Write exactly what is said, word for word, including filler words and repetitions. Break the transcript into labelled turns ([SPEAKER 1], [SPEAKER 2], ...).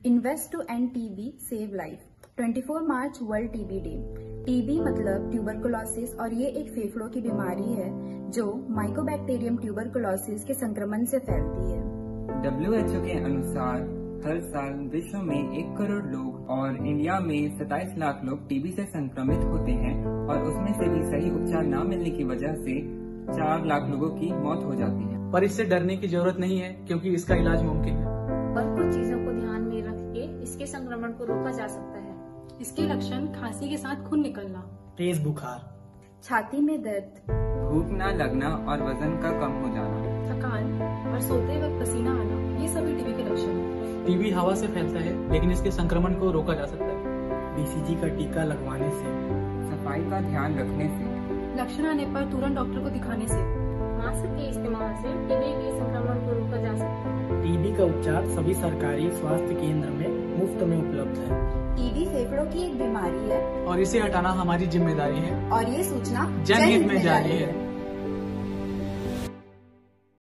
[SPEAKER 1] Invest to end TB save life. चौबीस मार्च world TB day. TB मतलब tuberculosis और ये एक फेफड़ों की बीमारी है जो माइकोबैक्टीरियम ट्यूबरकुलोसिस के संक्रमण से फैलती है।
[SPEAKER 2] डब्ल्यू एच ओ के अनुसार हर साल विश्व में एक करोड़ लोग और इंडिया में सत्ताईस लाख लोग टीबी से संक्रमित होते हैं और उसमें से भी सही उपचार न मिलने की वजह से चार लाख लोगों की मौत हो जाती है।
[SPEAKER 3] पर इससे डरने की जरूरत नहीं है क्योंकि इसका इलाज मुमकिन है
[SPEAKER 4] और कुछ चीजों को ध्यान में रख के इसके संक्रमण को रोका जा सकता है।
[SPEAKER 5] इसके लक्षण खांसी के साथ खून निकलना,
[SPEAKER 3] तेज बुखार,
[SPEAKER 1] छाती में दर्द,
[SPEAKER 2] भूख न लगना और वजन का कम हो जाना,
[SPEAKER 5] थकान और सोते वक्त पसीना आना, ये सभी टीबी के लक्षण हैं।
[SPEAKER 3] टीबी हवा से फैलता है लेकिन इसके संक्रमण को रोका जा सकता है। बीसीजी का टीका लगवाने से,
[SPEAKER 2] सफाई का ध्यान रखने से,
[SPEAKER 5] लक्षण आने पर तुरंत डॉक्टर को दिखाने से,
[SPEAKER 4] मास्क के इस्तेमाल से टीबी के संक्रमण को रोका जा सकता है।
[SPEAKER 3] टीबी का उपचार सभी सरकारी स्वास्थ्य केंद्र में मुफ्त में उपलब्ध है।
[SPEAKER 1] टीबी फेफड़ों की एक बीमारी है
[SPEAKER 3] और इसे हटाना हमारी जिम्मेदारी है
[SPEAKER 1] और ये सूचना
[SPEAKER 3] जनहित में जारी है।